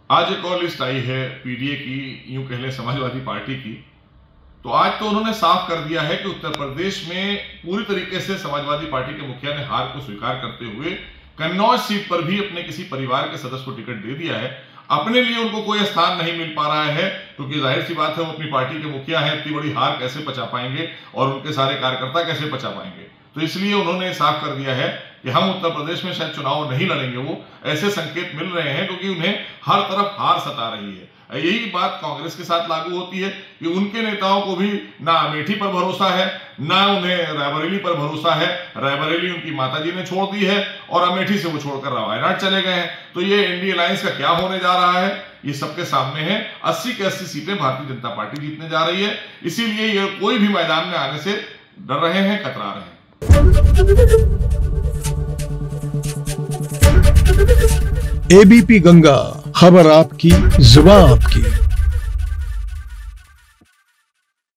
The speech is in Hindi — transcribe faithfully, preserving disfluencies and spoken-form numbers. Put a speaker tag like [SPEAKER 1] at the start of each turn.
[SPEAKER 1] आज एक और लिस्ट आई है पीडीए की, यूं कह लें समाजवादी पार्टी की। तो आज तो उन्होंने साफ कर दिया है कि उत्तर प्रदेश में पूरी तरीके से समाजवादी पार्टी के मुखिया ने हार को स्वीकार करते हुए कन्नौज सीट पर भी अपने किसी परिवार के सदस्य को टिकट दे दिया है। अपने लिए उनको कोई स्थान नहीं मिल पा रहा है, क्योंकि जाहिर सी बात है वो अपनी पार्टी के मुखिया हैं, इतनी बड़ी हार कैसे पचा पाएंगे और उनके सारे कार्यकर्ता कैसे पचा पाएंगे। तो इसलिए उन्होंने साफ कर दिया है कि हम उत्तर प्रदेश में शायद चुनाव नहीं लड़ेंगे। वो ऐसे संकेत मिल रहे हैं क्योंकि उन्हें हर तरफ हार सता रही है। यही बात कांग्रेस के साथ लागू होती है कि उनके नेताओं को भी ना अमेठी पर भरोसा है, ना उन्हें रायबरेली पर भरोसा है। रायबरेली उनकी माताजी ने छोड़ दी है और अमेठी से वो छोड़कर वायनाड चले गए हैं। तो ये इंडी अलायंस का क्या होने जा रहा है, ये सबके सामने है। अस्सी के अस्सी सीटें भारतीय जनता पार्टी जीतने जा रही है। इसीलिए ये कोई भी मैदान में आने से डर रहे हैं, कतरा रहे हैं।
[SPEAKER 2] एबीपी गंगा, खबर आपकी, जुबान आपकी।